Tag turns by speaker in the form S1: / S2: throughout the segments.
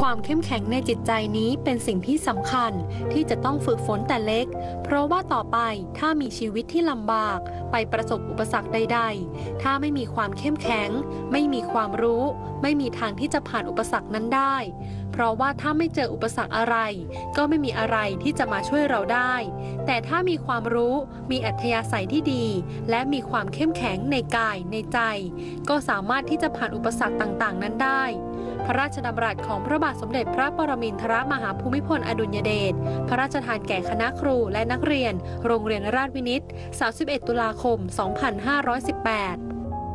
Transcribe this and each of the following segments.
S1: ความเข้มแข็งในจิตใจนี้เป็นสิ่งที่สำคัญที่จะต้องฝึกฝนแต่เล็กเพราะว่าต่อไปถ้ามีชีวิตที่ลำบากไปประสบอุปสรรคใดๆถ้าไม่มีความเข้มแข็งไม่มีความรู้ไม่มีทางที่จะผ่านอุปสรรคนั้นได้เพราะว่าถ้าไม่เจออุปสรรคอะไรก็ไม่มีอะไรที่จะมาช่วยเราได้แต่ถ้ามีความรู้มีอัธยาศัยที่ดีและมีความเข้มแข็งในกายในใจก็สามารถที่จะผ่านอุปสรรคต่างๆนั้นได้พระราชดำรัสของพระบาทสมเด็จพระปรมินทรมหาภูมิพลอดุลยเดชพระราชทานแก่คณะครูและนักเรียนโรงเรียนราชวินิต31 ตุลาคม 2518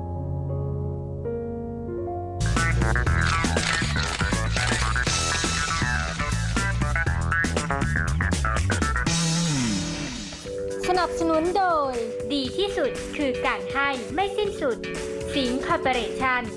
S2: สนับสนุนโดยดีที่สุดคือการให้ไม่สิ้นสุดสิงห์คอร์ปอเรชั่น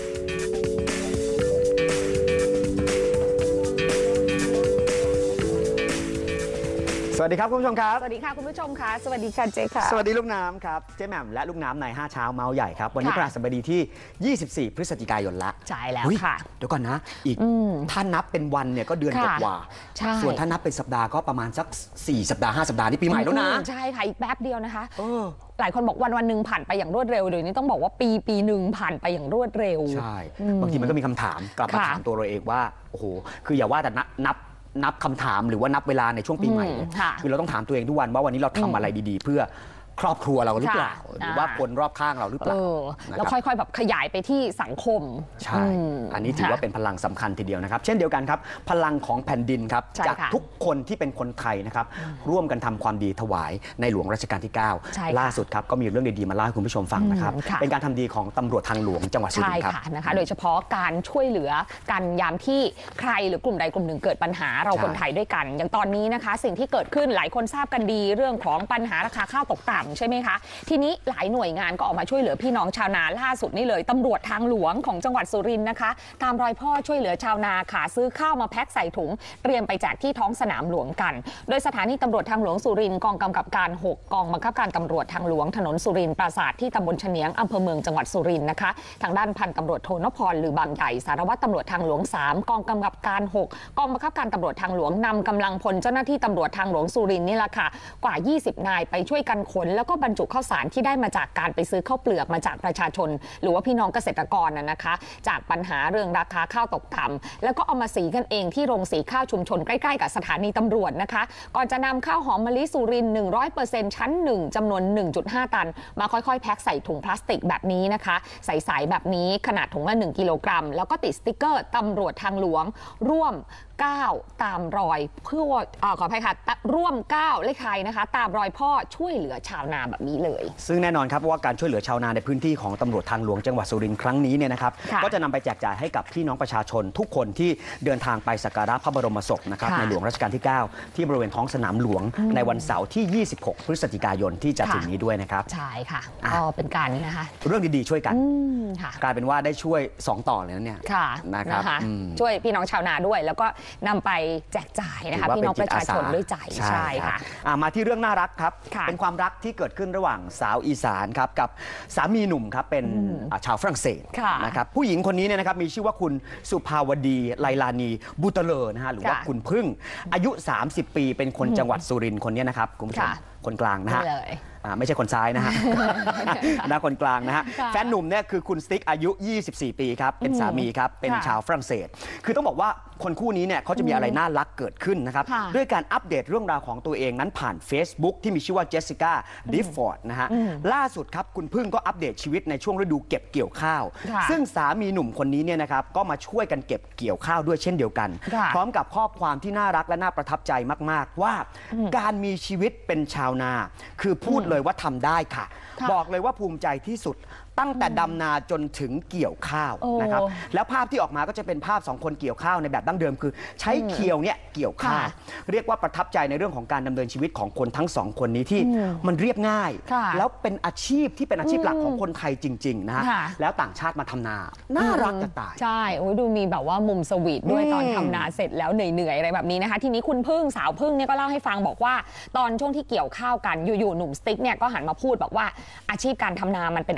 S3: สวัสดีครับคุณผู้ชมครับ
S4: สวัสดีค่ะคุณผู้ชมค่ะสวัสดีค่ะเจ๊ค่ะ
S3: สวัสดีลูกน้ำครับเจ๊แหม่มและลูกน้ำใน5เช้าเมาส์ใหญ่ครับวันนี้พฤหัสบดีที่24พฤศจิกายนละ
S4: ใช่แล้วค่ะ
S3: เดี๋ยวก่อนนะอีกถ้านับเป็นวันเนี่ยก็เดือนกว่าส่วนถ้านับเป็นสัปดาห์ก็ประมาณสัก4สัปดาห์5สัปดาห์นี่ปีใหม่แล้วนะ
S4: ใช่ค่ะอีกแป๊บเดียวนะคะหลายคนบอกวันหนึ่งผ่านไปอย่างรวดเร็วเดี๋ยวนี้ต้องบอกว่าปีหนึ่งผ่านไปอย่างรวดเร็ว
S3: ใช่บางทีมันก็มีคำถามกลับมาถามตัวเราเองว่าโอ้โหคืออย่าว่าแต่นับคำถามหรือว่านับเวลาในช่วงปีใหม่คือเราต้องถามตัวเองทุกวันว่าวันนี้เราทำอะไรดีๆเพื่อครอบครัวเราหรือเปล่าหรือว่าคนรอบข้างเราหรือเปล่า
S4: แล้วค่อยๆแบบขยายไปที่สังคม
S3: ใช่อันนี้ถือว่าเป็นพลังสำคัญทีเดียวนะครับเช่นเดียวกันครับพลังของแผ่นดินครับจากทุกคนที่เป็นคนไทยนะครับร่วมกันทำความดีถวายในหลวงรัชกาลที่9ล่าสุดครับก็มีเรื่องดีๆมาเล่าให้คุณผู้ชมฟังนะครับเป็นการทำดีของตำรวจทางหลวงจังหวัดสุรินทร์ครับ
S4: นะคะโดยเฉพาะการช่วยเหลือกันยามที่ใครหรือกลุ่มใดกลุ่มหนึ่งเกิดปัญหาเราคนไทยด้วยกันอย่างตอนนี้นะคะสิ่งที่เกิดขึ้นหลายคนทราบกันดีเรื่องของปัญหาราคาข้าวตกต่ำใช่ไหมคะทีนี้หลายหน่วยงานก็ออกมาช่วยเหลือพี่น้องชาวนาล่าสุดนี่เลยตำรวจทางหลวงของจังหวัดสุรินทร์นะคะตามรอยพ่อช่วยเหลือชาวนาค่ะซื้อข้าวมาแพ็คใส่ถุงเตรียมไปแจกที่ท้องสนามหลวงกันโดยสถานีตำรวจทางหลวงสุรินทร์กองกำกับการ6กองบังคับการตำรวจทางหลวงถนนสุรินทร์ปราสาทที่ตำบลเฉนียงอำเภอเมืองจังหวัดสุรินทร์นะคะทางด้านพันตำรวจโทนพรหรือบางใหญ่สารวัตรตำรวจทางหลวง3กองกำกับการ6กองบังคับการตำรวจทางหลวงนำกำลังพลเจ้าหน้าที่ตำรวจทางหลวงสุรินทร์นี่แหละค่ะกว่า20นายไปช่วยกันขนแล้วก็บรรจุข้าวสารที่ได้มาจากการไปซื้อข้าวเปลือกมาจากประชาชนหรือว่าพี่น้องเกษตรกรนะคะจากปัญหาเรื่องราคาข้าวตกต่ำแล้วก็เอามาสีกันเองที่โรงสีข้าวชุมชนใกล้ๆกับสถานีตำรวจนะคะก่อนจะนำข้าวหอมมะลิสุรินทร์ 100% ชั้น1จำนวน 1.5 ตันมาค่อยๆแพ็คใส่ถุงพลาสติกแบบนี้นะคะใสๆแบบนี้ขนาดถุงละ1 กิโลกรัมแล้วก็ติดสติ๊กเกอร์ตำรวจทางหลวงร่วม9ตามรอยเพื่อขออภัยค่ะร่วม9เลขไทยนะคะตามรอยพ่อช่วยเหลือชาวนาแบบนี้เลย
S3: ซึ่งแน่นอนครับว่าการช่วยเหลือชาวนาในพื้นที่ของตำรวจทางหลวงจังหวัดสุรินทร์ครั้งนี้เนี่ยนะครับก็จะนำไปแจกจ่ายให้กับพี่น้องประชาชนทุกคนที่เดินทางไปสักการะพระบรมศพนะครับในหลวงรัชกาลที่9ที่บริเวณท้องสนามหลวงในวันเสาร์ที่26พฤศจิกายนที่จะถึงนี้ด้วยนะครับ
S4: ใช่ค่ะก็เป็นการนะคะ
S3: เรื่องดีๆช่วยกันกลายเป็นว่าได้ช่วย2ต่อเลยนะเนี่ย
S4: นะครับช่วยพี่น้องชาวนาด้วยแล้วก็นำไปแจกจ่ายนะคะพี่น้องประชาชนด้วยใจใช่ค่ะ
S3: มาที่เรื่องน่ารักครับเป็นความรักที่เกิดขึ้นระหว่างสาวอีสานครับกับสามีหนุ่มครับเป็นชาวฝรั่งเศสนะครับผู้หญิงคนนี้เนี่ยนะครับมีชื่อว่าคุณสุภาวดีไลลานีบูตเลอร์นะฮะหรือว่าคุณพึ่งอายุ30 ปีเป็นคนจังหวัดสุรินทร์คนนี้นะครับคุณผู้ชมคนกลางนะฮะไม่ใช่คนซ้ายนะฮะนะคนกลางนะฮะแฟนหนุ่มเนี่ยคือคุณสติ๊กอายุ24 ปีครับเป็นสามีครับเป็นชาวฝรั่งเศสคือต้องบอกว่าคนคู่นี้เนี่ยเขาจะมีอะไรน่ารักเกิดขึ้นนะครับด้วยการอัปเดตเรื่องราวของตัวเองนั้นผ่าน Facebook ที่มีชื่อว่าเจสสิก้าดิฟฟอร์ดนะฮะล่าสุดครับคุณพึ่งก็อัปเดตชีวิตในช่วงฤดูเก็บเกี่ยวข้าวซึ่งสามีหนุ่มคนนี้เนี่ยนะครับก็มาช่วยกันเก็บเกี่ยวข้าวด้วยเช่นเดียวกันพร้อมกับข้อความที่น่ารักและน่าประทับใจมากๆว่าการมีชีวิตเป็นชาวนาคือพูดเลยว่าทำได้ค่ะบอกเลยว่าภูมิใจที่สุดตั้งแต่ดำนาจนถึงเกี่ยวข้าวนะครับแล้วภาพที่ออกมาก็จะเป็นภาพ2คนเกี่ยวข้าวในแบบดั้งเดิมคือใช้เคียวเนี่ยเกี่ยวข้าวเรียกว่าประทับใจในเรื่องของการดำเนินชีวิตของคนทั้ง2คนนี้ที่มันเรียบง่ายแล้วเป็นอาชีพที่เป็นอาชีพหลักของคนไทยจริงๆนะฮะแล้วต่างชาติมาทำนาน่ารักจะตาย
S4: ใช่ดูมีแบบว่ามุมสวีทด้วยตอนทำนาเสร็จแล้วเหนื่อยๆอะไรแบบนี้นะคะทีนี้คุณพึ่งสาวพึ่งเนี่ยก็เล่าให้ฟังบอกว่าตอนช่วงที่เกี่ยวข้าวกันอยู่ๆหนุ่มสติ๊กเนี่ยก็หันมาพูดบอกว่าอาชีพการทำนามันเป็นอาชีพที่น่า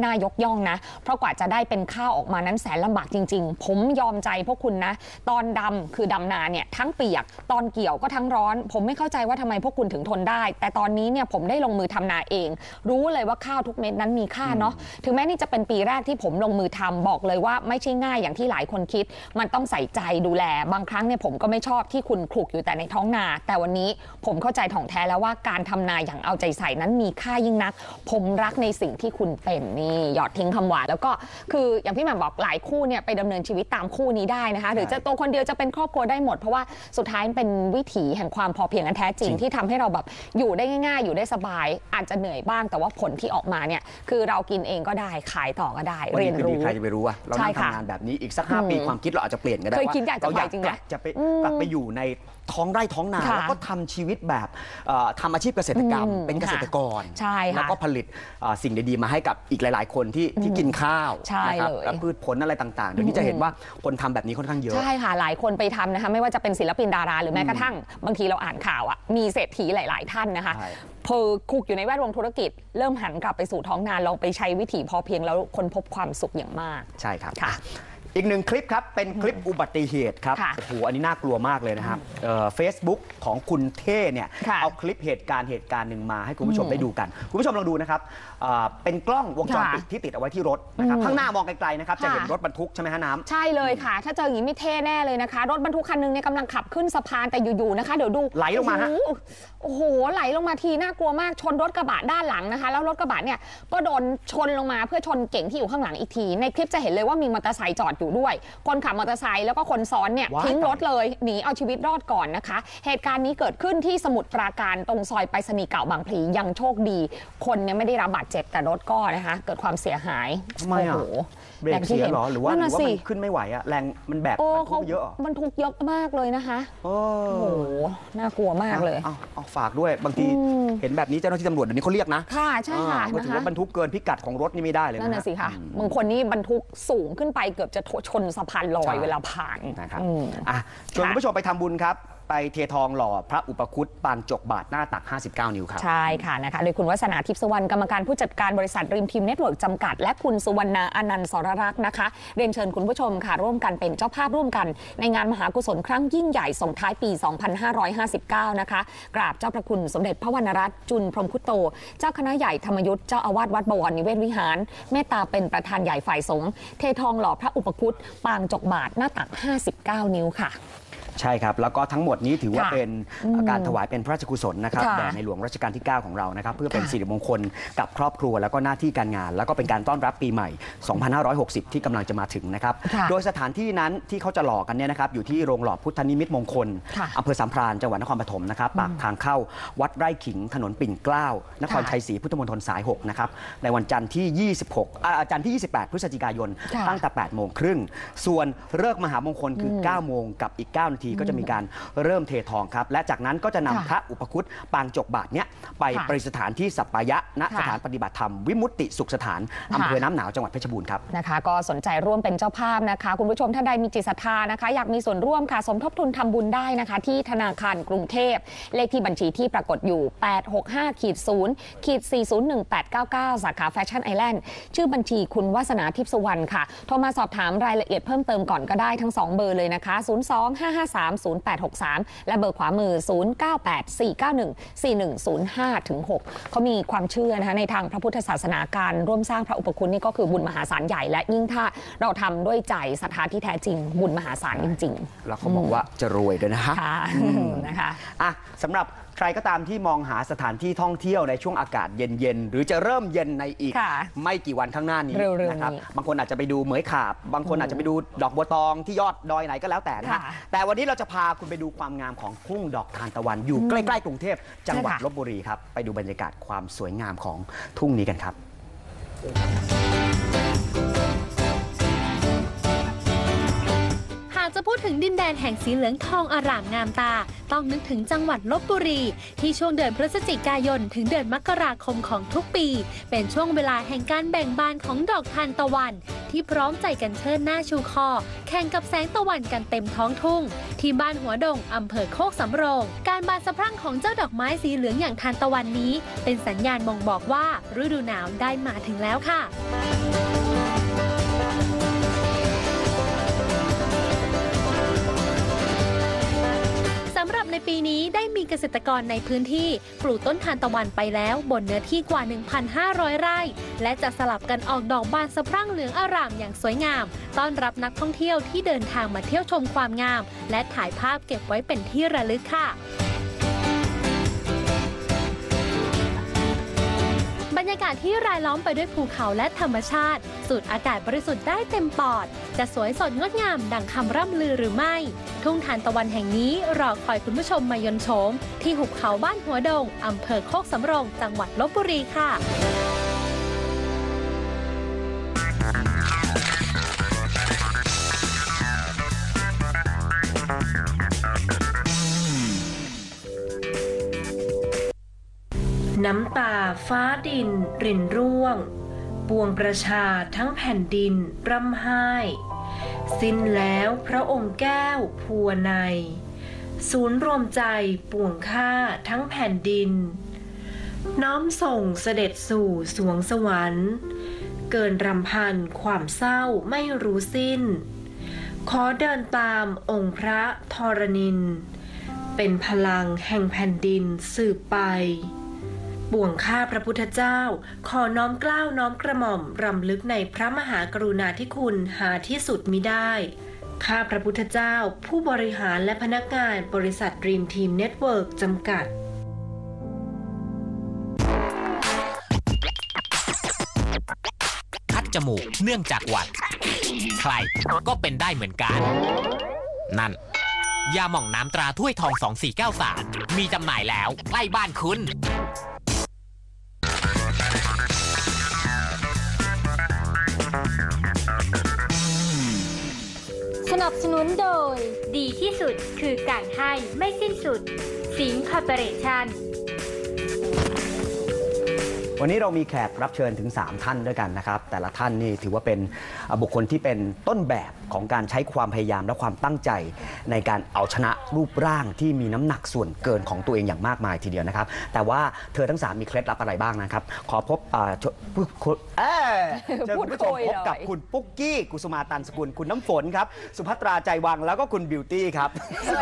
S4: น่ายกย่องนะเพราะกว่าจะได้เป็นข้าวออกมานั้นแสนลำบากจริงๆผมยอมใจพวกคุณนะตอนดำคือดำนาเนี่ยทั้งเปียกตอนเกี่ยวก็ทั้งร้อนผมไม่เข้าใจว่าทำไมพวกคุณถึงทนได้แต่ตอนนี้เนี่ยผมได้ลงมือทำนาเองรู้เลยว่าข้าวทุกเม็ดนั้นมีค่าเนาะถึงแม้นี่จะเป็นปีแรกที่ผมลงมือทำบอกเลยว่าไม่ใช่ง่ายอย่างที่หลายคนคิดมันต้องใส่ใจดูแลบางครั้งเนี่ยผมก็ไม่ชอบที่คุณคลุกอยู่แต่ในท้องนาแต่วันนี้ผมเข้าใจถ่องแท้แล้วว่าการทำนาอย่างเอาใจใส่นั้นมีค่ายิ่งนักผมรักในสิ่งที่คุณเป็นนี่หยอดทิ้งคำหวานแล้วก็คืออย่างพี่แหม่มบอกหลายคู่เนี่ยไปดำเนินชีวิตตามคู่นี้ได้นะคะหรือจะตัวคนเดียวจะเป็นครอบครัวได้หมดเพราะว่าสุดท้ายเป็นวิถีแห่งความพอเพียงอันแท้จริงที่ทำให้เราแบบอยู่ได้ง่ายๆอยู่ได้สบายอาจจะเหนื่อยบ้างแต่ว่าผลที่ออกมาเนี่ยคือเรากินเองก็ได้ขายต่อก็ได้เรียนรู้
S3: ใครจะไปรู้ว่าเรานั่งทำงานแบบนี้อีกสัก5 ปีความคิดเราอาจจะเปลี่ยนก็ได้
S4: เคยคิดอยากจะ
S3: เราอยาก
S4: จริงไหม
S3: จะไปกลับไปอยู่ในท้องไร่ท้องนาแล้วก็ทำชีวิตแบบทำอาชีพเกษตรกรรมเป็นเกษตรกร
S4: ใช่ค่ะ
S3: แล้วก็ผลิตสิ่งดีๆมาให้กับอีกหลายๆคนที่กินข้าว
S4: ใช่
S3: นะครับ
S4: เลย
S3: และพืชผลอะไรต่างๆเดี๋ยวนี้จะเห็นว่าคนทำแบบนี้ค่อนข้างเยอะ
S4: ใช่ค่ะหลายคนไปทำนะคะไม่ว่าจะเป็นศิลปินดาราหรือแม้กระทั่งบางทีเราอ่านข่าวอ่ะมีเศรษฐีหลายๆท่านนะคะพอคุกอยู่ในแวดวงธุรกิจเริ่มหันกลับไปสู่ท้องนาลองไปใช้วิถีพอเพียงแล้วคนพบความสุขอย่างมาก
S3: ใช่ครับ
S4: ค่ะ
S3: อีกหนึ่งคลิปครับเป็นคลิปอุบัติเหตุครับโอ้โหอันนี้น่ากลัวมากเลยนะครับFacebook ของคุณเท่เนี่ยเอาคลิปเหตุการณ์หนึ่งมาให้คุณผู้ชมได้ดูกันคุณผู้ชมลองดูนะครับเป็นกล้องวงจรปิดที่ติดเอาไว้ที่รถนะครับข้างหน้ามองไกลๆนะครับจะเห็นรถบรรทุกใช่ไหมฮะน้ำ
S4: ใช่เลยค่ะถ้าเจออย่างนี้ไม่เท่แน่เลยนะคะรถบรรทุกคันนึงเนี่ยกำลังขับขึ้นสะพานแต่อยู่ๆนะคะเดี๋ยวดู
S3: ไหลลงมาฮะ
S4: โอ้โหไหลลงมาทีน่ากลัวมากชนรถกระบะด้านหลังนะคะแล้วรถกระบะเนี่ยก็โดนชนลงมาเพื่อชนเก๋งที่อยู่ข้างหลังอีกทีในคลิปจะเห็นเลยว่ามีมอเตอร์ไซค์จอดอยู่ด้วยคนขับมอเตอร์ไซค์แล้วก็คนซ้อนเนี่ยทิ้งรถเลยหนีเอาชีวิตรอดก่อนนะคะเหตุการณ์นี้เกิดขึ้นที่สมุทรปราการตรงซอยไปรษณีย์เก่าบางพลียังโชคดีคนเนี่ยไม่ได้รับบาดเจ็บแต่รถก็นะคะเกิดความเสียหาย
S3: ทำไมอ่ะเบรกเสียหรอหรือว่ามันขึ้นไม่ไหวอะแรงมันแบบมันทุกเยอะ
S4: มันทุกเยอะมากเลยนะคะโอ้โหน่ากลัวมากเลย
S3: เอาฝากด้วยบางทีเห็นแบบนี้เจ้าหน้าที่ตำรวจเดี๋ยวนี้เขาเรียกนะ
S4: ค่ะใช่ค่ะ
S3: ถือว่าบรรทุกเกินพิกัดของรถนี่ไม่ได้เลย
S4: นั่นน่ะสิค่ะบางคนนี่บรรทุกสูงขึ้นไปเกือบจะชนสะพานลอยเวลาผ่าน
S3: นะครับชวนคุณผู้ชมไปทำบุญครับไปเททองหล่อพระอุปคุตปางจกบาทหน้าตัก59 นิ้วครับ
S4: ใช่ค่ะนะคะโดยคุณวัฒนาทิพย์สุวรรณกรรมการผู้จัดการบริษัทริมทีมเน็ตเวิร์กจำกัดและคุณสุวรรณาอนันต์สรรักษ์นะคะเรียนเชิญคุณผู้ชมค่ะร่วมกันเป็นเจ้าภาพร่วมกันในงานมหากุศลครั้งยิ่งใหญ่ส่งท้ายปี 2559 นะคะกราบเจ้าพระคุณสมเด็จพระวรรณรัตน์จุลพรหมคุตโตเจ้าคณะใหญ่ธรรมยุทธเจ้าอาวาสวัดบวรนิเวศวิหารเมตตาเป็นประธานใหญ่ฝ่ายสงฆ์เททองหล่อพระอุปคุตปางจกบาทหน้าตัก59 นิ้วค่ะ
S3: ใช่ครับแล้วก็ทั้งหมดนี้ถือว่าเป็นการถวายเป็นพระราชกุศลนะครับแด่ในหลวงรัชกาลที่ 9 ของเรานะครับเพื่อเป็นสิริมงคลกับครอบครัวแล้วก็หน้าที่การงานแล้วก็เป็นการต้อนรับปีใหม่ 2560 ที่กำลังจะมาถึงนะครับโดยสถานที่นั้นที่เขาจะหล่อกันเนี่ยนะครับอยู่ที่โรงหล่อพุทธนิมิตมงคลอำเภอสามพรานจังหวัดนครปฐมนะครับปากทางเข้าวัดไร่ขิงถนนปิ่นเกล้านครชัยศรีพุทธมณฑลสาย 6 นะครับในวันจันทร์ที่จันทร์ที่ 28 พฤศจิกายนตั้งแต่ 8 โมงครึ่งส่วนฤกษ์มหามงคลคือ 9 โมงกับอีก 9 นาทีก็จะมีการเริ่มเททองครับและจากนั้นก็จะนำพระอุปคุตปางจกบาทเนี้ยไปประดิษฐานที่สัปปายะณสถานปฏิบัติธรรมวิมุตติสุขสถานอำเภอน้ำหนาวจังหวัดเพชรบูรณ์ครับ
S4: นะคะก็สนใจร่วมเป็นเจ้าภาพนะคะคุณผู้ชมท่านใดมีจิตศรัทธานะคะอยากมีส่วนร่วมค่ะสมทบทุนทำบุญได้นะคะที่ธนาคารกรุงเทพเลขที่บัญชีที่ปรากฏอยู่ 865-0-401-899 สาขาแฟชั่นไอแลนด์ชื่อบัญชีคุณวาสนาทิพย์สุวรรณค่ะโทรมาสอบถามรายละเอียดเพิ่มเติมก่อนก็ได้ทั้ง2เบอร์เลยนะคะ02-553-0863และเบอร์ขวามือ 0984914105-6 เขามีความเชื่อนะคะในทางพระพุทธศาสนาการร่วมสร้างพระอุปคุตนี่ก็คือบุญมหาศาลใหญ่และยิ่งถ้าเราทำด้วยใจศรัทธาที่แท้จริงบุญมหาศาลจริง
S3: ๆแล้วเขาบอกว่าจะรวยด้วยนะคะ
S4: นะคะ
S3: สำหรับใครก็ตามที่มองหาสถานที่ท่องเที่ยวในช่วงอากาศเย็นๆหรือจะเริ่มเย็นในอีกไม่กี่วันข้างหน้านี้นะครับบางคนอาจจะไปดูเหมยขาบบางคนอาจจะไปดูดอกบัวตองที่ยอดดอยไหนก็แล้วแต่นะแต่วันนี้เราจะพาคุณไปดูความงามของทุ่งดอกทานตะวันอยู่ใกล้ๆกรุงเทพจังหวัดลพบุรีครับไปดูบรรยากาศความสวยงามของทุ่งนี้กันครับ
S1: หากจะพูดถึงดินแดนแห่งสีเหลืองทองอร่ามงามตาต้องนึกถึงจังหวัดลพบุรีที่ช่วงเดือนพฤศจิกายนถึงเดือนมกราคมของทุกปีเป็นช่วงเวลาแห่งการแบ่งบานของดอกทานตะวันที่พร้อมใจกันเชิดหน้าชูคอแข่งกับแสงตะวันกันเต็มท้องทุ่งที่บ้านหัวดงอำเภอโคกสำโรงการบานสะพรั่งของเจ้าดอกไม้สีเหลืองอย่างทานตะวันนี้เป็นสัญญาณบ่งบอกว่าฤดูหนาวได้มาถึงแล้วค่ะสำหรับในปีนี้ได้มีเกษตรกรในพื้นที่ปลูกต้นทานตะวันไปแล้วบนเนื้อที่กว่า 1,500 ไร่และจะสลับกันออกดอกบานสะพรั่งเหลืองอร่ามอย่างสวยงามต้อนรับนักท่องเที่ยวที่เดินทางมาเที่ยวชมความงามและถ่ายภาพเก็บไว้เป็นที่ระลึกค่ะบรรยากาศที่รายล้อมไปด้วยภูเขาและธรรมชาติสูดอากาศบริสุทธิ์ได้เต็มปอดจะสวยสดงดงามดังคำร่ำลือหรือไม่ทุ่งทานตะวันแห่งนี้รอคอยคุณผู้ชมมายนต์โฉมที่หุบเขาบ้านหัวดงอำเภอโคกสำโรงจังหวัดลพบุรีค่ะ
S5: น้ำตาฟ้าดินรินร่วงปวงประชาทั้งแผ่นดินร่ำไห้สิ้นแล้วพระองค์แก้วพัวในศูนย์รวมใจปวงข้าทั้งแผ่นดินน้อมส่งเสด็จสู่สวงสวรรค์เกินรำพันความเศร้าไม่รู้สิ้นขอเดินตามองค์พระธรณินเป็นพลังแห่งแผ่นดินสืบไปปวงข้าพระพุทธเจ้าขอน้อมเกล้าน้อมกระหม่อมรำลึกในพระมหากรุณาธิคุณหาที่สุดมิได้ข้าพระพุทธเจ้าผู้บริหารและพนักงานบริษัท Dream Team Network จำกัด
S6: คัดจมูกเนื่องจากหวัดใครก็เป็นได้เหมือนกันนั่นยาหม่องน้ำตราถ้วยทอง2493มีจำหน่ายแล้วใกล้บ้านคุณ
S2: สนับสนุนโดยดีที่สุดคือการให้ไม่สิ้นสุดสิงห์คอร์ปอเรชั่น
S3: วันนี้เรามีแขกรับเชิญถึง3ท่านด้วยกันนะครับแต่ละท่านนี่ถือว่าเป็นบุคคลที่เป็นต้นแบบของการใช้ความพยายามและความตั้งใจในการเอาชนะรูปร่างที่มีน้ำหนักส่วนเกินของตัวเองอย่างมากมายทีเดียวนะครับแต่ว่าเธอทั้ง3มีเคล็ดลับอะไรบ้างนะครับขอพบเชิญคุณผู้ชมพบกับคุณปุ๊กกี้กุสุมาตันสกุลคุณน้ำฝนครับสุภัตราใจวังแล้วก็คุณบิวตี้ครับ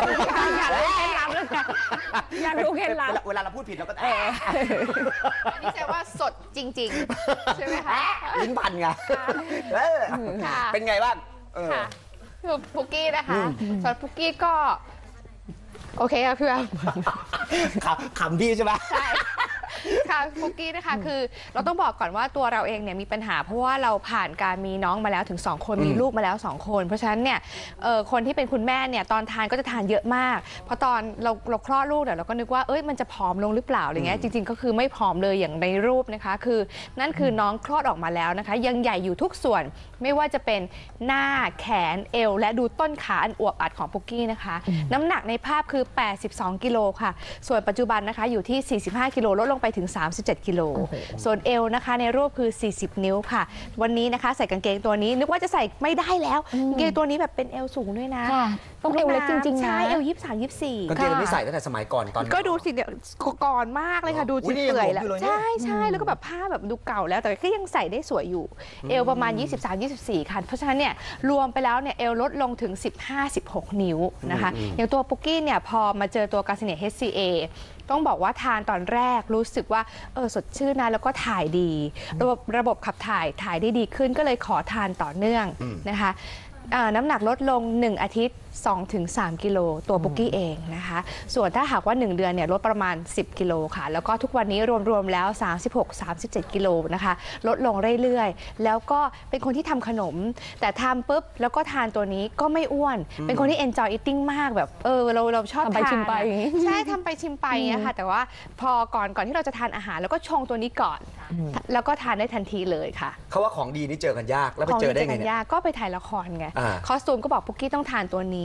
S4: อยากรู้เคล็ดลับ
S3: เวลาเราพูดผิดเราก็
S7: อันนี้แสดงว่าสดจริงๆใช่ไหมคะ
S3: ลิ้นพันไงเป็นไงบ้าง
S7: คือปุกกี้นะคะสำหรับปุกกี้ก็โอเคค่ะพี่แอม
S3: ขำพี่ใช่ไหม
S7: ใช่ค่ะปุกกี้นะคะคือเราต้องบอกก่อนว่าตัวเราเองเนี่ยมีปัญหาเพราะว่าเราผ่านการมีน้องมาแล้วถึง2คนมีลูกมาแล้ว2คนเพราะฉะนั้นเนี่ยคนที่เป็นคุณแม่เนี่ยตอนทานก็จะทานเยอะมากเพราะตอนเราคลอดลูกเนี่ยเราก็นึกว่ามันจะผอมลงหรือเปล่าอะไรเงี้ยจริงๆก็คือไม่ผอมเลยอย่างในรูปนะคะคือนั่นคือน้องคลอดออกมาแล้วนะคะยังใหญ่อยู่ทุกส่วนไม่ว่าจะเป็นหน้าแขนเอวและดูต้นขาอันอวบอัดของปุกกี้นะคะน้ำหนักในภาพคือ82กิโลค่ะส่วนปัจจุบันนะคะอยู่ที่45กิโลลดลงไปถึง37กิโลส่วนเอวนะคะในรูปคือ40นิ้วค่ะวันนี้นะคะใส่กางเกงตัวนี้นึกว่าจะใส่ไม่ได้แล้วกางเกงตัวนี้แบบเป็นเอวสูงด้วยนะ
S4: ต้องเอวเล็กจริงๆนะ
S7: ใช่เอว23 24
S3: กางเกงนี้ใส่ตั้งแต่สมัยก่อนตอน
S7: ก็ดูสิเนี่ยก่อนมากเลยค่ะดูเปื่อยแล้วใช่แล้วก็แบบผ้าแบบดูเก่าแล้วแต่ก็ยังใส่ได้สวยอยู่เอวประมาณ23-24ค่ะเพราะฉะนั้นเนี่ยรวมไปแล้วเนี่ยเอวลดลงถึง15-16นิ้วนะคะอย่างตัวปุกกี้เนี่ยพอมาเจอตัวกาซิเนีย HCA ต้องบอกว่าทานตอนแรกรู้สึกว่าสดชื่นนะแล้วก็ถ่ายดีระบบขับถ่ายได้ดีขึ้นก็เลยขอทานต่อเนื่องนะคะน้ำหนักลดลง1อาทิตย์ 2-3 กิโลตัวปุกกี้เองนะคะส่วนถ้าหากว่า1เดือนเนี่ยลดประมาณ10กิโลค่ะแล้วก็ทุกวันนี้รวมแล้ว36-37กิโลนะคะลดลงเรื่อยๆแล้วก็เป็นคนที่ทำขนมแต่ทำปุ๊บแล้วก็ทานตัวนี้ก็ไม่อ้วนเป็นคนที่ enjoy eating มากแบบเราชอบทาน
S4: ชิมไป
S7: ใช่ทำไปชิมไปนะคะแต่ว่าพอก่อนที่เราจะทานอาหารแล้วก็ชงตัวนี้ก่อนแล้วก็ทานได้ทันทีเลยค่ะ
S3: เขาว่าของดีนี่เจอกันยากแล้วไปเจอได้ไงเนี่ย
S7: ก็ไปถ่ายละครไงคอสตูมก็บอกปุกกี้ต้องทานตัวนี้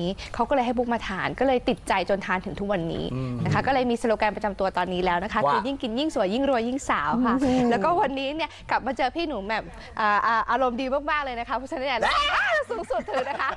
S7: นี้เขาก็เลยให้บุ๊กมาทานก็เลยติดใจจนทานถึงทุกวันนี้นะคะก็เลยมีสโลแกนประจำตัวตอนนี้แล้วนะคะคือยิ่งกินยิ่งสวยยิ่งรวยยิ่งสาวค่ะแล้วก็วันนี้เนี่ยกลับมาเจอพี่หนูแบบอารมณ์ดีมากๆเลยนะคะเพราะฉะนั้นเนี่ยสูงสุดถึงนะคะ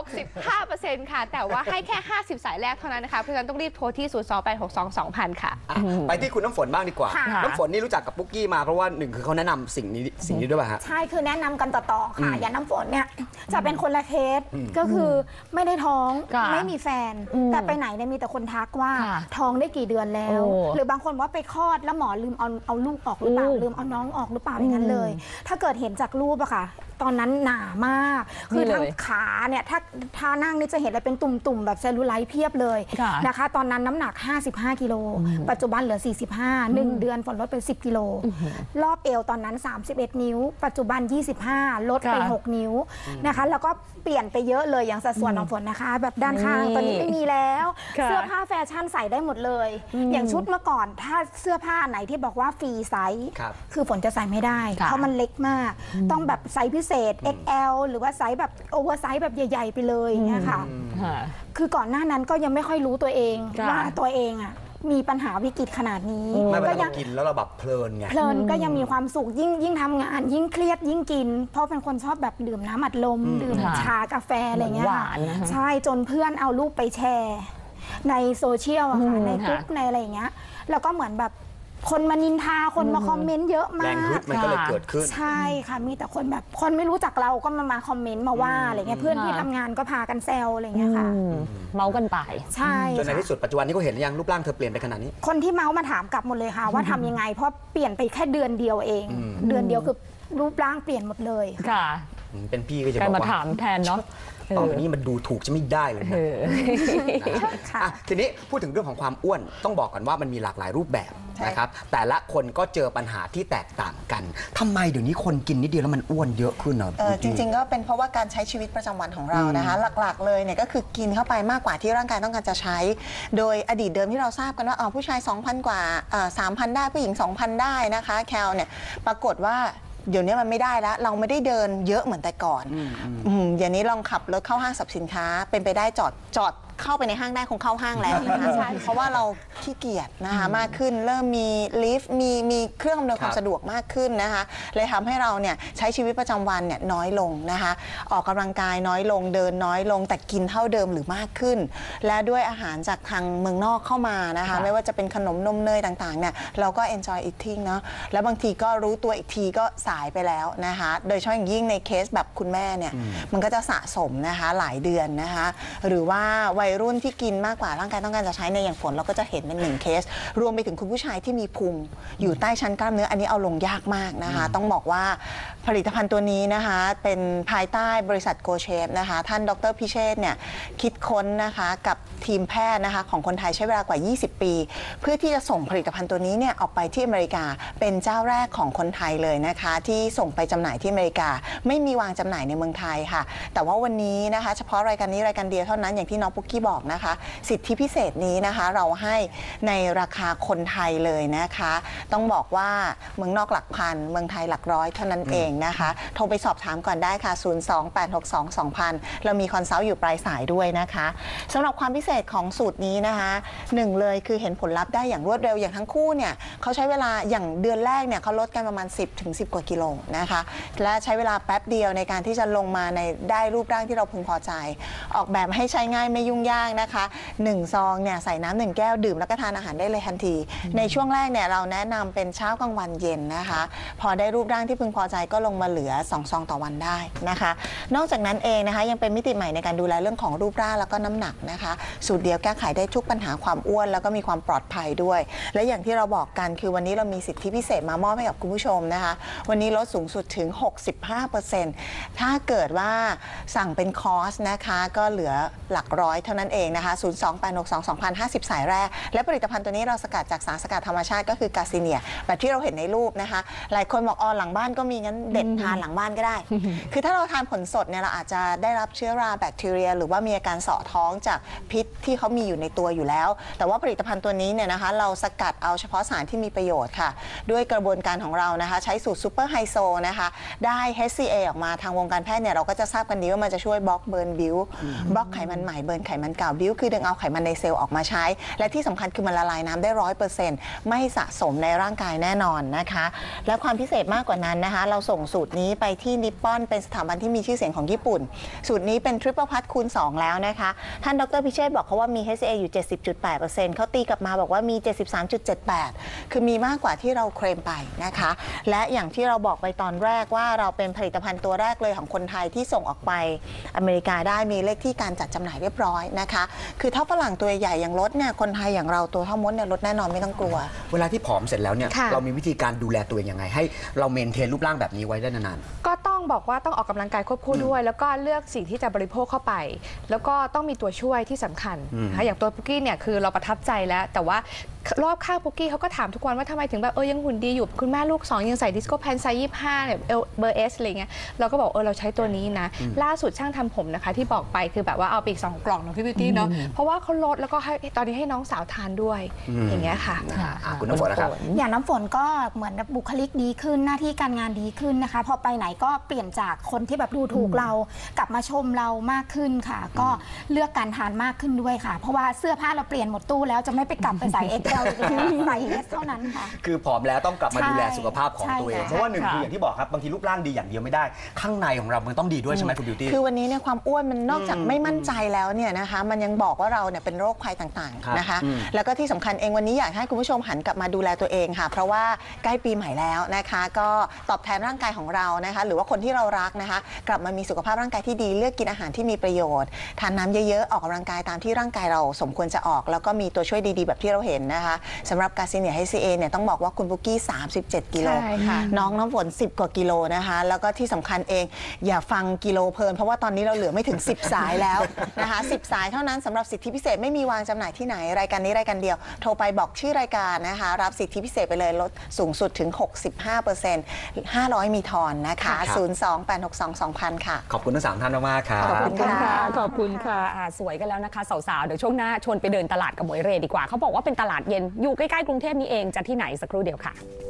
S7: 65% ค่ะแต่ว่าให้แค่50สายแรกเท่านั้นนะคะเพราะฉะนั้นต้องรีบโทรที่ 028622000 ค่ะ
S3: ไปที่คุณน้ำฝนบ้างดีกว่าน้ำฝนนี่รู้จักกับปุ๊กกี้มาเพราะว่าหนึ่งคือเขาแนะนำสิ่งนี้ด้วยป่ะฮะ
S8: ใช่คือแนะนำกันต่อๆค่ะอย่างน้ำฝนเนี่ยจะเป็นคนละเคสก็คือไม่ได้ท้องไม่มีแฟนแต่ไปไหนเนี่ยมีแต่คนทักว่าท้องได้กี่เดือนแล้วหรือบางคนว่าไปคลอดแล้วหมอลืมเอาลูกออกหรือเปล่าลืมเอาน้องออกหรือเปล่าอย่างนั้นเลยถ้าเกิดเห็นจากรูปอะค่ะตอนนั้นหนามากคือทั้งขาเนี่ยถ้านั่งนี่จะเห็นอะไรเป็นตุ่มๆแบบเซลลูไลท์เพียบเลยนะคะตอนนั้นน้ำหนัก55กิโลปัจจุบันเหลือ45 1 เดือนฝนลดไป10กิโลรอบเอวตอนนั้น31นิ้วปัจจุบัน25ลดไป6นิ้วนะคะแล้วก็เปลี่ยนไปเยอะเลยอย่างสัดส่วนของฝนนะคะแบบด้านข้างตอนนี้ไม่มีแล้วเสื้อผ้าแฟชั่นใส่ได้หมดเลยอย่างชุดเมื่อก่อนถ้าเสื้อผ้าไหนที่บอกว่าฟรีไซส์คือฝนจะใส่ไม่ได้เพราะมันเล็กมากต้องแบบไซส์พิเศษ XL หรือว่าไซส์แบบโอเวอร์ไซส์แบบใหญ่ๆไปเลยเนี่ยค่ะคือก่อนหน้านั้นก็ยังไม่ค่อยรู้ตัวเองว่าตัวเองอ่ะมีปัญหาวิกฤตขนาดนี้
S3: ก็ยังกินแล้วเราแบบเพลินไง
S7: เพลินก็ยังมีความสุขยิ่งทำงานยิ่งเครียดยิ่งกินเพราะเป็นคนชอบแบบดื่มน้ำอัดลมดื่มชากาแฟอะไรเงี้ยใช่จนเพื่อนเอารูปไปแชร์ในโซเชียลอะค่ะในกลุ่มในอะไรอย่างเงี้ยแล้วก็เหมือนแบบคนมานินทาคนมาคอมเมนต์เยอะมากแรง
S3: ฮึดมันก็เลยเกิดขึ้น
S7: ใช่ค่ะมีแต่คนแบบคนไม่รู้จักเราก็มาคอมเมนต์มาว่าอะไรเงี้ยเพื่อนที่ทำงานก็พากันแซวอะไรเงี้ยค่ะ
S4: เมากันไป
S7: ใช่
S3: จนในที่สุดปัจจุบันนี้ก็เห็นยังรูปร่างเธอเปลี่ยนไปขนาดนี้
S7: คนที่เมามาถามกลับหมดเลยค่ะว่าทำยังไงเพราะเปลี่ยนไปแค่เดือนเดียวเองเดือนเดียวคือรูปร่างเปลี่ยนหมดเลย
S4: ค่ะ
S3: เป็นพี่ก็จะบอกว่า
S4: มาถามแทนเนาะ
S3: ตอนนี้มันดูถูกจะไม่ได้เลยนะทีนี้พูดถึงเรื่องของความอ้วนต้องบอกก่อนว่ามันมีหลากหลายรูปแบบนะครับแต่ละคนก็เจอปัญหาที่แตกต่างกันทำไมเดี๋ยวนี้คนกินนิดเดียวแล้วมันอ้วนเยอะขึ้นเนาะ
S9: จริงๆก็เป็นเพราะว่าการใช้ชีวิตประจำวันของเรานะคะหลักๆเลยเนี่ยก็คือกินเข้าไปมากกว่าที่ร่างกายต้องการจะใช้โดยอดีตเดิมที่เราทราบกันว่าผู้ชาย 2,000 กว่า 3,000 ได้ผู้หญิง 2,000 ได้นะคะแคลเนี่ยปรากฏว่าเดี๋ยวนี้มันไม่ได้แล้วเราไม่ได้เดินเยอะเหมือนแต่ก่อนอย่างนี้ลองขับรถเข้าห้างสรรพสินค้าเป็นไปได้จอดเข้าไปในห้างได้คงเข้าห้างแล้วนะคะเพราะว่าเราขี้เกียจนะคะมากขึ้นเริ่มมีลิฟต์มีเครื่องอำนวยความสะดวกมากขึ้นนะคะเลยทำให้เราเนี่ยใช้ชีวิตประจำวันเนี่ยน้อยลงนะคะออกกำลังกายน้อยลงเดินน้อยลงแต่กินเท่าเดิมหรือมากขึ้นและด้วยอาหารจากทางเมืองนอกเข้ามานะคะไม่ว่าจะเป็นขนมนมเนยต่างๆเนี่ยเราก็ enjoy eating เนาะแล้วบางทีก็รู้ตัวอีกทีก็สายไปแล้วนะคะโดยเฉพาะอย่างยิ่งในเคสแบบคุณแม่เนี่ยมันก็จะสะสมนะคะหลายเดือนนะคะหรือว่าวัยรุ่นที่กินมากกว่าร่างกายต้องการจะใช้ในอย่างฝนเราก็จะเห็นเป็น1เคสรวมไปถึงคุณผู้ชายที่มีพุงอยู่ใต้ชั้นกล้ามเนื้ออันนี้เอาลงยากมากนะคะต้องบอกว่าผลิตภัณฑ์ตัวนี้นะคะเป็นภายใต้บริษัทโกเชฟนะคะท่านดร.พิเชษฐ์เนี่ยคิดค้นนะคะกับทีมแพทย์นะคะของคนไทยใช้เวลากว่า20ปีเพื่อที่จะส่งผลิตภัณฑ์ตัวนี้เนี่ยออกไปที่อเมริกาเป็นเจ้าแรกของคนไทยเลยนะคะที่ส่งไปจำหน่ายที่อเมริกาไม่มีวางจำหน่ายในเมืองไทยค่ะแต่ว่าวันนี้นะคะเฉพาะรายการนี้รายการเดียวเท่านั้นอย่างที่น้องปุ๊กกี้บอกนะคะสิทธิพิเศษนี้นะคะเราให้ในราคาคนไทยเลยนะคะต้องบอกว่าเมืองนอกหลักพันเมืองไทยหลักร้อยเท่านั้นเองนะคะโทรไปสอบถามก่อนได้ค่ะ 028622000 เรามีคอนซัลท์อยู่ปลายสายด้วยนะคะสำหรับความพิเศษของสูตรนี้นะคะ1เลยคือเห็นผลลัพธ์ได้อย่างรวดเร็วอย่างทั้งคู่เนี่ยเขาใช้เวลาอย่างเดือนแรกเนี่ยเขาลดกันประมาณ10 กว่ากิโลนะคะและใช้เวลาแป๊บเดียวในการที่จะลงมาในได้รูปร่างที่เราพึงพอใจออกแบบให้ใช้ง่ายไม่ยุ่งยากนะคะ1ซองเนี่ยใส่น้ำ1แก้วดื่มแล้วก็ทานอาหารได้เลยทันทีในช่วงแรกเนี่ยเราแนะนำเป็นเช้ากลางวันเย็นนะคะพอได้รูปร่างที่พึงพอใจก็ลงมาเหลือ2ซองต่อวันได้นะคะนอกจากนั้นเองนะคะยังเป็นมิติใหม่ในการดูแลเรื่องของรูปร่างแล้วก็น้ำหนักนะคะสูตรเดียวแก้ไขได้ทุกปัญหาความอ้วนแล้วก็มีความปลอดภัยด้วยและอย่างที่เราบอกกันคือวันนี้เรามีสิทธิพิเศษมามอบให้กับคุณผู้ชมนะคะวันนี้ลดสูงสุดถึง 65% ถ้าเกิดว่าสั่งเป็นคอร์สนะคะก็เหลือหลักร้อยเท่าานั้นเองนะคะ 028622050 สายแรกและผลิตภัณฑ์ตัวนี้เราสกัดจากสารสกัดธรรมชาติก็คือกาซิเนียแบบที่เราเห็นในรูปนะคะหลายคนบอกหลังบ้านก็มีงั้นเด็ดทานหลังบ้านก็ได้ คือถ้าเราทานผลสดเนี่ยเราอาจจะได้รับเชื้อราแบคทีเรียหรือว่ามีอาการเสาะท้องจากพิษที่เขามีอยู่ในตัวอยู่แล้วแต่ว่าผลิตภัณฑ์ตัวนี้เนี่ยนะคะเราสกัดเอาเฉพาะสารที่มีประโยชน์ค่ะด้วยกระบวนการของเรานะคะใช้สูตรซูเปอร์ไฮโซนะคะได้ HCA ออกมาทางวงการแพทย์เนี่ยเราก็จะทราบกันดีว่ามันจะช่วยบล็อกเบิร์นบิวบล็อกไขมันใหม่เบิร์นไขมันเก่าบิวคือดึงเอาไขมันในเซลล์ออกมาใช้และที่สำคัญคือมันละลายน้ำได้ 100% ไม่สะสมในร่างกายแน่นอนนะคะและความพิเศษมากกว่านั้นนะคะเราส่งสูตรนี้ไปที่นิปปอนเป็นสถาบันที่มีชื่อเสียงของญี่ปุ่นสูตรนี้เป็น Triple Plus คูณ 2 แล้วนะคะท่านดร.พิเชษฐ์บอกเขาว่ามี HCA อยู่ 70.8% เขาตีกลับมาบอกว่ามี 73.78 คือมีมากกว่าที่เราเคลมไปนะคะและอย่างที่เราบอกไปตอนแรกว่าเราเป็นผลิตภัณฑ์ตัวแรกเลยของคนไทยที่ส่งออกไปอเมริกาได้มีเลขที่การจัดจำหน่ายเรียบร้อยนะคะคือถ้าฝรั่งตัวใหญ่อย่างรถเนี่ยคนไทยอย่างเราตัวเท่ามดเนี่ยลดแน่นอนไม่ต้องกลัว
S3: เวลาที่ผอมเสร็จแล้วเนี่ยเรามีวิธีการดูแลตัวเองยังไงให้เราเมนเทนรูปร่างแบบนี้ไว้ได้นาน
S7: ๆก็ต้องบอกว่าต้องออกกำลังกายควบคู่ด้วยแล้วก็เลือกสิ่งที่จะบริโภคเข้าไปแล้วก็ต้องมีตัวช่วยที่สำคัญนะคะอย่างตัวปุกกี้เนี่ยคือเราประทับใจแล้วแต่ว่ารอบข้างปุกกี้เขาก็ถามทุกวันว่าทำไมถึงแบบยังหุ่นดีอยู่คุณแม่ลูก2ยังใส่ดิสโก้แพนไซส์25เนี่ยเบอร์ S อะไรเงี้ยเราก็บอกเราใช้ตัวนี้นะล่าสุดช่างทำผมนะคะที่บอกไปคือแบบว่าเอาไปอีก2 กล่องเนาะพี่บิวตี้เนาะเพราะว่าเขาลดแล้วก็ให้ตอนนี้ให้น้องสาวทานด้วยอย่างเงี้ยค่ะ
S3: คุณน้ำฝนนะครับ
S8: อย่างน้ำฝนก็เหมือนบุคลิกดีขึ้นหน้าที่การงานดีขึ้นนะคะพอไปไหนก็เปลี่ยนจากคนที่แบบดูถูกเรากลับมาชมเรามากขึ้นค่ะก็เลือกการทานมากขึ้นด้วยค่ะเพราะว่าเสื้อผ้าเราเปลี่ยนหมดตู้แล้วจะไม่ไปกลับไปใส่ XL อีกแล้วใส่ S เท่านั้นค่ะ
S3: คือผอมแล้วต้องกลับมาดูแลสุขภาพของตัวเองเพราะว่าหนึ่งคืออย่างที่บอกครับบางทีรูปร่างดีอย่างเดียวไม่ได้ข้างในของเรามันต้องดีด้วยใช่ไหมคุณบิวตี้
S9: คือวันนี้เนี่ยความอ้วนมันนอกจากไม่มั่นใจแล้วเนี่ยนะคะมันยังบอกว่าเราเนี่ยเป็นโรคภัยต่างๆนะคะแล้วก็ที่สำคัญเองวันนี้อยากให้คุณผู้ชมหันกลับมาดูแลตัวเองค่ะเพราะว่าใกล้ปีใหม่แล้วนะคะก็ตอบแทนร่างกายของเรานะคะหรือว่าคนที่เรารักนะคะกลับมามีสุขภาพร่างกายที่ดีเลือกกินอาหารที่มีประโยชน์ทานน้ำเยอะๆออกกำลังกายตามที่ร่างกายเราสมควรจะออกแล้วก็มีตัวช่วยดีๆแบบที่เราเห็นนะคะสำหรับกาซิเนีย HCA เนี่ยต้องบอกว่าคุณปุกกี้37 กิโลน้องน้ำฝน10 กว่ากิโลนะคะแล้วก็ที่สำคัญเองอย่าฟังกิโลเพลินเพราะว่าตอนนี้เราเหลือไม่ถึง10 สายแล้วนะคะ10 สายเท่านั้นสำหรับสิทธิพิเศษไม่มีวางจำหน่ายที่ไหนรายการนี้รายการเดียวโทรไปบอกชื่อรายการนะคะรับสิทธิพิเศษไปเลยลดสูงสุดถึง 65% 500 มีทอนนะคะ 028622000 ค่ะ
S3: ขอบคุณทั้ง3ท่านมากๆครับ
S4: ขอบคุณค่ะขอบคุณค่ะสวยกันแล้วนะคะสาวๆเดี๋ยวช่วงหน้าชวนไปเดินตลาดกับหมวยเรดีกว่าเขาบอกว่าเป็นตลาดเย็นอยู่ใกล้ๆกรุงเทพนี้เองจะที่ไหนสักครู่เดียวค่ะ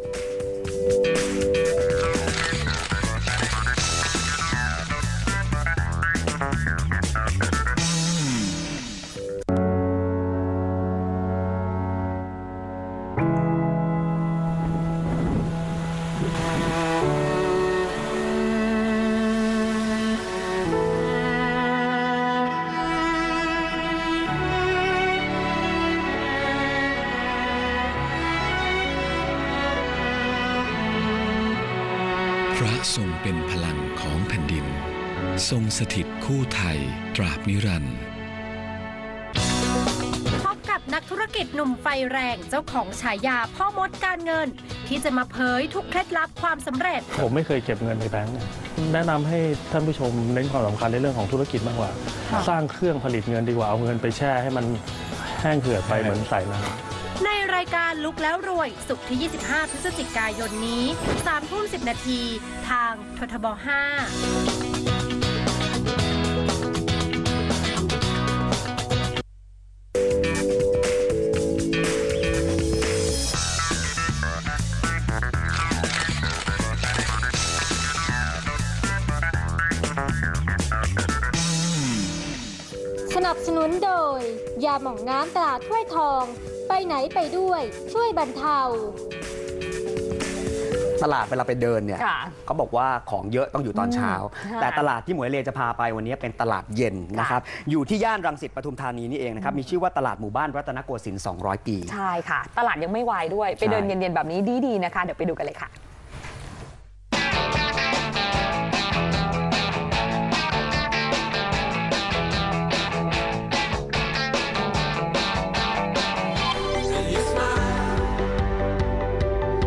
S10: พระทรงเป็นพลังของแผ่นดินทรงสถิตคู่ไทยตราบนิรันดร์
S1: พบกับนักธุรกิจหนุ่มไฟแรงเจ้าของฉายาพ่อมดการเงินที่จะมาเผยทุกเคล็ดลับความสำเร็จ
S11: ผมไม่เคยเก็บเงินในแบงก์แนะนำให้ท่านผู้ชมเน้นความสำคัญในเรื่องของธุรกิจมากกว่าสร้างเครื่องผลิตเงินดีกว่าเอาเงินไปแช่ให้มันแห้งเหือดไปเหมือนใส่น้ำ
S1: ในรายการลุกแล้วรวยศุกร์ที่ 25 พฤศจิกายนนี้ 3:10 นาทีทางททบ 5สนับสนุนโดยยาหม่องน้ำตราถ้วยทองไปไหนไปด้วยช่วยบรรเทา
S3: ตลาดเวลาไปเดินเนี่ยเขาบอกว่าของเยอะต้องอยู่ตอนเช้าแต่ตลาดที่หมวยเลจะพาไปวันนี้เป็นตลาดเย็นนะครับอยู่ที่ย่านรังสิตปทุมธานีนี่เองนะครับมีชื่อว่าตลาดหมู่บ้านรัตนโกสินทร์200 ปี
S4: ใช่ค่ะตลาดยังไม่วายด้วยไปเดินเย็นๆแบบนี้ดีๆนะคะเดี๋ยวไปดูกันเลยค่ะ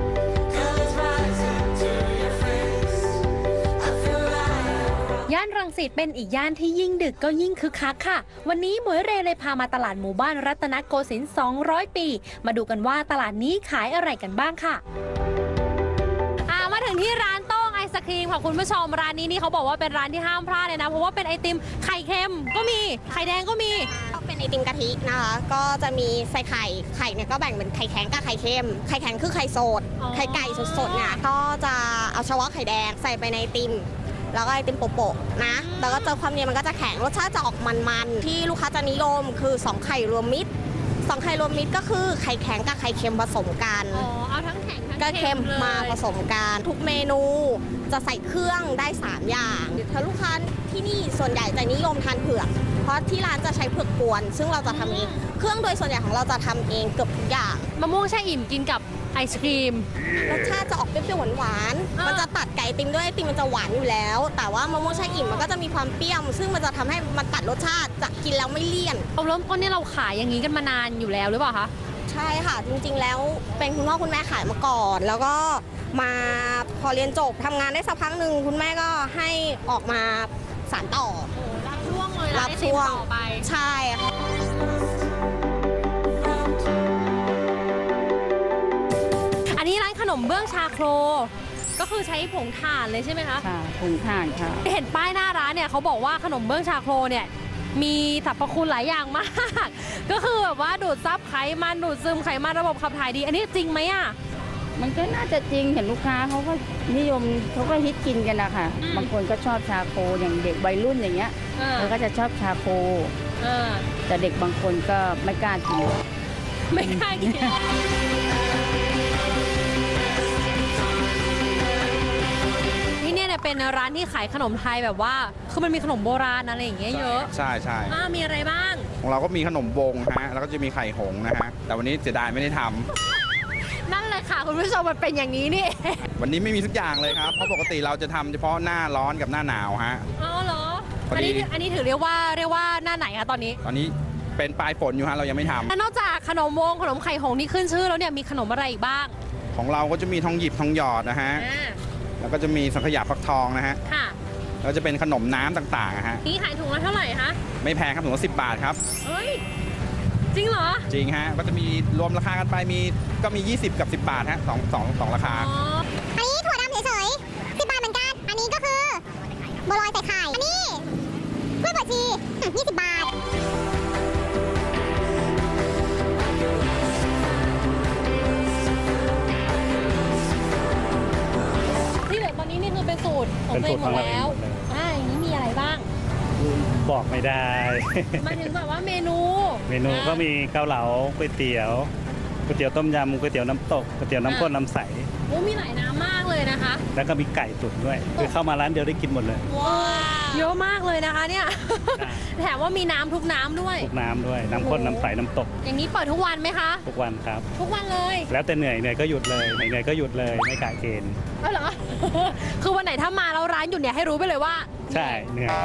S1: ย่านรังสิตเป็นอีกย่านที่ยิ่งดึกก็ยิ่งคึกคักค่ะวันนี้หมวยเรเลยพามาตลาดหมู่บ้านรัตนโกสินทร์200 ปีมาดูกันว่าตลาดนี้ขายอะไรกันบ้างค่ะมาถึงที่ร้านโต้งไอศครีมค่ะคุณผู้ชมร้านนี้นี่เขาบอกว่าเป็นร้านที่ห้ามพลาดเลยนะเพราะว่าเป็นไอติมไข่เค็มก็มีไข่แดงก็มี
S12: เป็นไอติมกะทินะคะก็จะมีใส่ไข่เนี่ยก็แบ่งเป็นไข่แข็งกับไข่เค็มไข่แข็งคือไข่สดไข่ไก่สดๆเนี่ยก็จะเอาเฉพาะไข่แดงใส่ไปในไอติมแล้วก็ไอติมโปะๆนะแล้วก็เจอความเนียนมันก็จะแข็งรสชาติจะออกมันๆที่ลูกค้าจะนิยมคือ2ไข่รวมมิตร2ไข่รวมมิตรก็คือไข่แข็งกับไข่เค็มผสมกัน
S1: เอาทั้งแข็งทั้ง
S12: ก็เค็มมาผสมกันทุกเมนูจะใส่เครื่องได้3อย่างถ้าลูกค้าที่นี่ส่วนใหญ่จะนิยมทานเผือกเพราะที่ร้านจะใช้เผือกกวนซึ่งเราจะทำเองเครื่องโดยส่วนใหญ่ของเราจะทำเองเกือบทุกอย่าง
S1: มะม่วงแช่อิ่มกินกับไอศครีม
S12: รสชาติจะออกเปรี้ยวๆหวานๆมันจะตัดไก่ติมด้วยไอติมมันจะหวานอยู่แล้วแต่ว่ามะม่วงแช่อิ่มมันก็จะมีความเปรี้ยวซึ่งมันจะทำให้มันตัดรสชาติจะกินแล้วไม่เลี่ยน
S1: เริ่มต้นนี่เราขายอย่างนี้กันมานานอยู่แล้วหรือเปล่าคะ
S12: ใช่ค่ะจริงๆแล้วเป็นคุณพ่อคุณแม่ขายมาก่อนแล้วก็มาพอเรียนจบทำงานได้สักพักหนึ่งคุณแม่ก็ให้ออกมาสานต่อ
S1: รับช่วงเลย
S12: รับช่วง
S1: ไป
S12: ใช่ค่ะ
S1: อันนี้ร้านขนมเบื้องชาโครก็คือใช้ผงถ่านเลยใช่ไหมคะ
S13: ค่ะผงถ่านค่ะ
S1: เห็นป้ายหน้าร้านเนี่ยเขาบอกว่าขนมเบื้องชาโครเนี่ยมีสรรพคุณหลายอย่างมากก็คือแบบว่าดูดซับไขมันดูดซึมไขมันระบบขับถ่ายดีอันนี้จริงไหมอ่ะ
S13: มันก็น่าจะจริงเห็นลูกค้าเขาก็นิยมเขาก็ฮิตกินกันนะคะบางคนก็ชอบชาโคอย่างเด็กวัยรุ่นอย่างเงี้ยเขาก็จะชอบชาโคแต่เด็กบางคนก็ไม่กล้ากิน
S1: ไม่กล้ากินที่นี่เนี่ยเป็นร้านที่ขายขนมไทยแบบว่าคือมันมีขนมโบราณอะไรอย่างเงี้ยเยอะ
S14: ใช่ใช่
S1: มีอะไรบ้าง
S14: ของเราก็มีขนมวงฮะแล้วก็จะมีไข่หงนะฮะแต่วันนี้เสียดายไม่ได้ทำ
S1: นั่นแหละค่ะคุณผู้ชมมันเป็นอย่างนี้นี่
S14: วันนี้ไม่มีทุกอย่างเลยครับเพราะปกติเราจะทำเฉพาะหน้าร้อนกับหน้าหนาวฮะ
S1: อ๋อเหรออันนี้ถือเรียกว่าหน้าไหนคะตอนนี้
S14: เป็นปลายฝนอยู่ฮะเรายังไม่ทำ
S1: นอกจากขนมวงขนมไข่หงนี่ขึ้นชื่อแล้วเนี่ยมีขนมอะไรอีกบ้าง
S14: ของเราก็จะมีทองหยิบทองหยอดนะฮะแล้วก็จะมีสังขยาฟักทองนะฮะ
S1: ค่ะ
S14: แล้วจะเป็นขนมน้ำต่างๆฮะ
S1: นี่ขายถุงละเท่าไหร่คะ
S14: ไม่แพงครับถุงละ10 บาทครับ
S1: เฮ้ยจริงเหรอ
S14: จริงฮะก็จะมีรวมราคากันไปก็มี20กับ10 บาทฮะสองราคา
S12: อันนี้ถั่วดำเฉยๆ10 บาทเหมือนกันอันนี้ก็คือบัวลอยใส่ไข่อันนี้กล้วยบวชชี20 บาท
S1: ที่เหลือตอนนี้นี่คือเป็นสูตรของตัวเองหมดแล้วอย่างนี้มีอะไรบ้าง
S11: บอกไม่ได้
S1: มาถึงแบบว่าเมนู
S11: ก็มีเกาเหลาก๋วยเตี๋ยวต้มยำก๋วยเตี๋ยวน้ำตกก๋วยเตี๋ยวน้ำข้นน้ำใส
S1: มีหลายน้ำมากเลยนะคะ
S11: แล้วก็มีไก่ตุ๋นด้วยคือเข้ามาร้านเดียวได้กินหมดเลย
S1: ว้าวเยอะมากเลยนะคะเนี่ยแถมว่ามีน้ำทุกน้ำด้วย
S11: น้ำข้นน้ำใสน้ำตก
S1: อย่างนี้เปิดทุกวันไหมคะ
S11: ทุกวันครับ
S1: ทุกวันเลย
S11: แล้วแต่เหนื่อยก็หยุดเลยเหนื่อยก็หยุดเลยไม่กะเกณฑ์
S1: เหรอคือวันไหนถ้ามาแล้วร้านหยุดเนี่ยให้รู้ไปเลยว่า
S11: ใช่เหนื่อย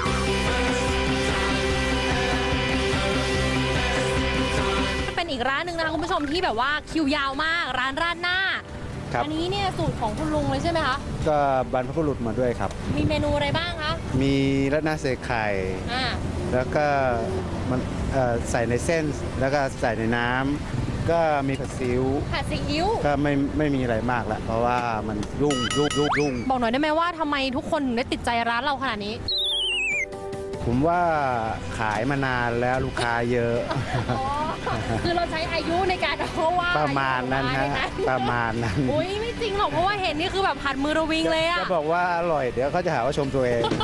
S1: เป็นอีกร้านหนึ่งนะคะคุณผู้ชมที่แบบว่าคิวยาวมากร้านราดหน้าอันนี้เนี่ยสูตรของคุณลุงเลยใช่ไหมคะ
S15: ก็บรรพบุรุษมาด้วยครับ
S1: มีเมนูอะไรบ้างคะ
S15: มีราดหน้าใส่ไข่แล้วก็มันใส่ในเส้นแล้วก็ใส่ในน้ำก็มีผัดซีอิ๊วก็ไม่มีอะไรมากละเพราะว่ามันยุ่ง
S1: บอกหน่อยได้ไหมว่าทำไมทุกคนถึงได้ติดใจร้านเราขนาดนี้
S15: ผมว่าขายมานานแล้วลูกค้าเยอะ
S1: คือเราใช้อายุในการเพราะว่า
S15: ประมาณนั้นฮะประมาณนั้น
S1: อุ้ยไม่จริงหรอกเพราะว่าเห็นนี่คือแบบผัดมือระวิงเลยอะ
S15: จะบอกว่าอร่อยเดี๋ยวเขาจะหาว่าชมตัวเอง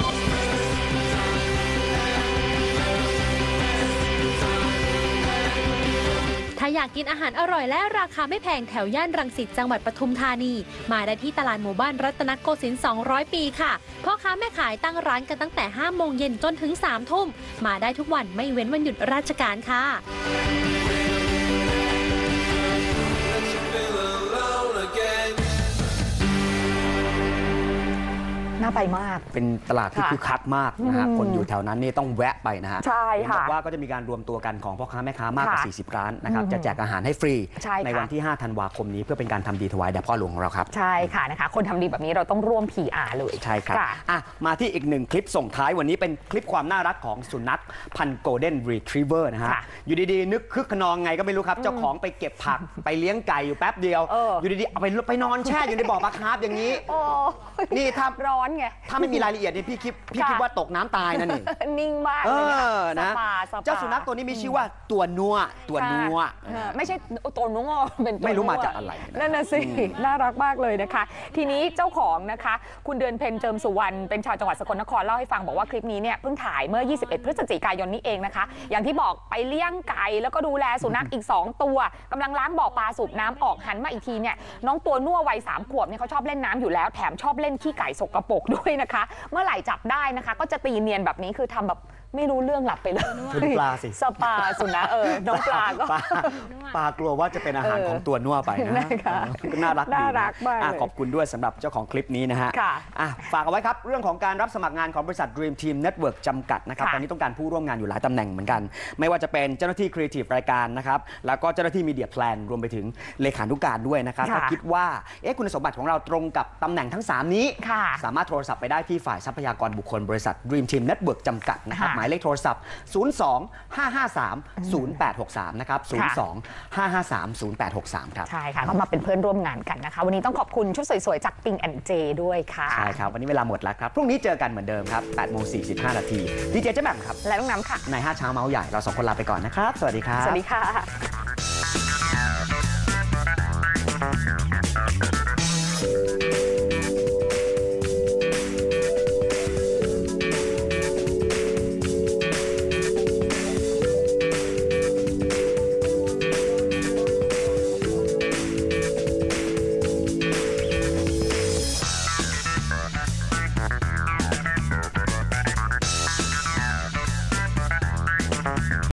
S1: ถ้าอยากกินอาหารอร่อยและราคาไม่แพงแถวย่านรังสิตจังหวัดปทุมธานีมาได้ที่ตลาดหมู่บ้านรัตนโกสินทร์200 ปีค่ะพ่อค้าแม่ขายตั้งร้านกันตั้งแต่ 5 โมงเย็นจนถึง 3 ทุ่มมาได้ทุกวันไม่เว้นวันหยุดราชการค่ะ
S4: น่าไปมาก
S3: เป็นตลาดที่คึกคักมากนะฮะคนอยู่แถวนั้นนี่ต้องแวะไปนะฮะ
S4: ใช่ค่ะ
S3: บอกว่าก็จะมีการรวมตัวกันของพ่อค้าแม่ค้ามากกว่า40 ร้านนะครับจะแจกอาหารให้ฟรีในวันที่5 ธันวาคมนี้เพื่อเป็นการทำดีถวายแด่พ่อหลวงของเราครับ
S4: ใช่ค่ะนะคะคนทำดีแบบนี้เราต้องร่วม PR เลย
S3: ใช่ครับมาที่อีก1คลิปส่งท้ายวันนี้เป็นคลิปความน่ารักของสุนัขพันธุ์โกลเด้นรีทรีเวอร์นะฮะอยู่ดีๆนึกคึกขนองไงก็ไม่รู้ครับเจ้าของไปเก็บผักไปเลี้ยงไก่อยู่แป๊บเดียวอยู่ดีๆเอาไปนอนแช่อยู่ในบ่อปลาคาร์ฟอย่างนี้นี่ถ้า
S4: ร้อนไง
S3: ถ้าไม่มีรายละเอียดเนี่ยพี่คิดว่าตกน้ำตายนั่นนี่
S4: นิ่งมากเลย
S3: นะเจ้าสุนัขตัวนี้มีชื่อว่าตัวนัว
S4: ไม่ใช่ตัวนัวเป็น
S3: ไม่รู้มาจากอะไร
S4: นั่นน่ะสิน่ารักมากเลยนะคะทีนี้เจ้าของนะคะคุณเดือนเพ็ญเจิมสุวรรณเป็นชาวจังหวัดสกลนครเล่าให้ฟังบอกว่าคลิปนี้เนี่ยเพิ่งถ่ายเมื่อ21 พฤศจิกายนนี้เองนะคะอย่างที่บอกไปเลี้ยงไก่แล้วก็ดูแลสุนัขอีก2ตัวกำลังล้างบ่อปลาสูบน้ำออกหันมาอีกทีเนี่ยน้องตัวนัววัย3 ขวบเนี่ยเขาชอบเล่นน้ำอยู่แล้วแถมชอบเล่นขี้ไก่สกปรกด้วยนะคะเมื่อไหร่จับได้นะคะก็จะตีเนียนแบบนี้คือทำแบบไม่รู้เรื่องหลับไปเลย
S3: ปลาสิ
S4: สปาสุนัขน้องปลาก็
S3: ปลากลัวว่าจะเป็นอาหารของตัวนัวไปนะน่ารักดีขอบคุณด้วยสำหรับเจ้าของคลิปนี้นะฮะฝากเอาไว้ครับเรื่องของการรับสมัครงานของบริษัท Dream Team Network จำกัดนะครับตอนนี้ต้องการผู้ร่วมงานอยู่หลายตำแหน่งเหมือนกันไม่ว่าจะเป็นเจ้าหน้าที่ครีเอทีฟรายการนะครับแล้วก็เจ้าหน้าที่มีเดียแพลนรวมไปถึงเลขานุการด้วยนะครับถ้าคิดว่าคุณสมบัติของเราตรงกับตำแหน่งทั้ง3นี้สามารถโทรศัพท์ไปได้ที่ฝ่ายทรัพยากรบุคคลบริษัท Dream Team Network จำกัดนะครับหมายเลขโทรศัพท์02-553-0863 นะครับ 02-553-0863 ครับ
S4: ใช่ค่ะก็มาเป็นเพื่อนร่วมงานกันนะคะวันนี้ต้องขอบคุณชุดสวยๆจากปิงแอนเจด้วยค่ะ
S3: ใช่ครับวันนี้เวลาหมดแล้วครับพรุ่งนี้เจอกันเหมือนเดิมครับ 8:45 นาทีดีเจเจ๊แหม่มครับ
S4: และน้องน้ำค่ะ
S3: ใน5 เช้าเมาส์ใหญ่เรา2 คนลาไปก่อนนะครับสวัสดีครับ
S4: สวัสดีค่ะ